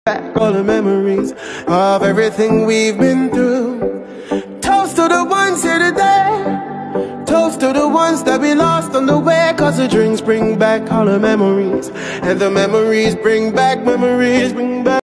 back all the memories of everything we've been through. Toast to the ones here today, toast to the ones that we lost on the way. Cause the drinks bring back all the memories, and the memories bring back, memories bring back